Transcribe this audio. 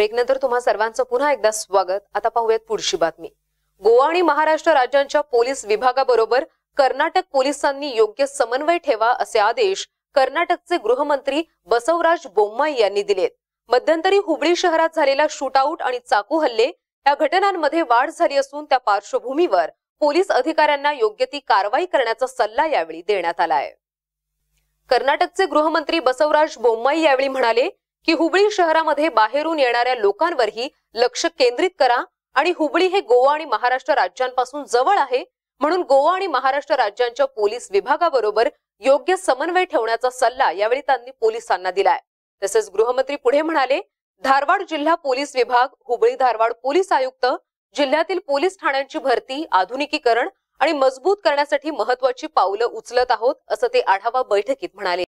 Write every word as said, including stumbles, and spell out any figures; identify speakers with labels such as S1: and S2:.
S1: Break नंतर तुम्हा सर्वांचं पुन्हा एकदा स्वागत। आता पाहूयात पुढची बातमी। गोवा आणि महाराष्ट्र राज्यांच्या पोलीस विभागाबरोबर कर्नाटक पोलिसांनी योग्य समन्वय ठेवा असे आदेश कर्नाटकचे गृहमंत्री बसवराज बोम्माई यांनी दिलेत। मध्यंतरी हुबळी शहरात झालेला शूटआउट आणि चाकू हल्ले या घटनांमध्ये वाढ झाली असून त्या पार्श्वभूमीवर पोलीस अधिकाऱ्यांना योग्य ती कारवाई करण्याचा सल्ला यावेळी देण्यात आलाय। कर्नाटकचे गृहमंत्री बसवराज बोम्माई यावेळी म्हणाले की हुबळी शहरामध्ये बाहेरून येणाऱ्या लोकांवरही लक्ष केंद्रित करा आणि हुबळी हे गोवा आणि महाराष्ट्र राज्यांपासून जवळ आहे, म्हणून गोवा आणि महाराष्ट्र राज्यांच्या पोलीस विभागाबरोबर योग्य समन्वय ठेवण्याचा सल्ला यावेळी त्यांनी पोलिसांना दिलाय। तसेच गृहमंत्री पुढे म्हणाले, धारवाड जिल्हा पोलीस विभाग, हुबळी धारवाड पोलीस आयुक्त, जिल्ह्यातील पोलीस ठाण्यांची भरती, आधुनिकीकरण आणि मजबूत करण्यासाठी महत्त्वाची पावलं उचलत आहोत असं ते आढावा बैठकीत म्हणाले।